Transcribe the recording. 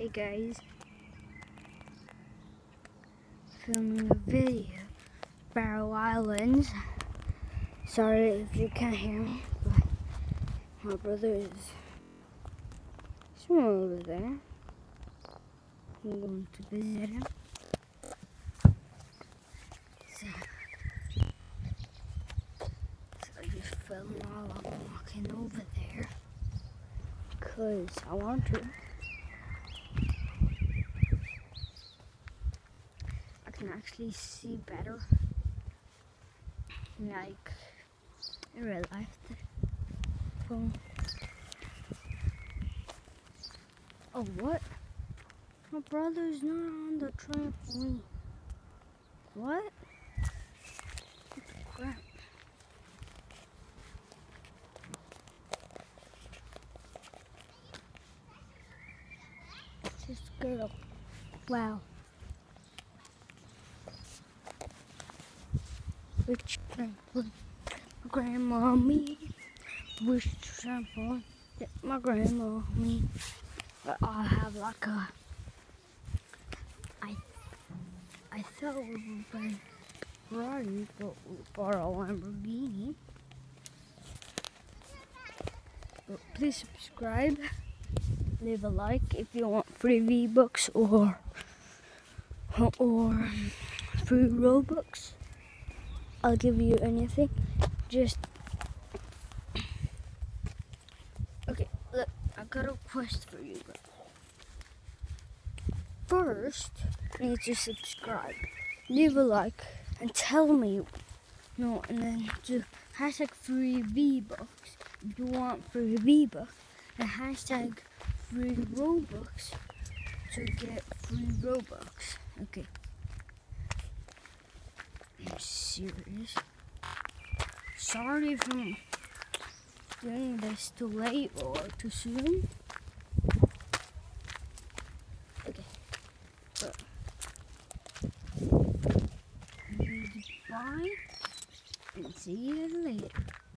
Hey guys, filming a video, Barrow Islands. Sorry if you can't hear me, but my brother is somewhere over there. I'm going to visit him. So I just film while I'm walking over there, because I want to. I can actually see better, like in real life. Phone. Oh, what? My brother's not on the trampoline. What? What the crap? This girl. Wow. Which trampoline? My grandma me. Which trampoline? My grandma me. But I have like a. I thought we were buying Ferrari, but we bought a Lamborghini. But please subscribe, leave a like if you want free V-Bucks or free Robux. I'll give you anything. Just okay. Look, I got a quest for you guys. First, you need to subscribe, leave a like, and tell me no, and then do hashtag free V-Bucks if you want free V-Bucks, and hashtag free Robux to get free Robux. Okay. I'm serious. Sorry if I'm doing this too late or too soon. Okay. But goodbye and see you later.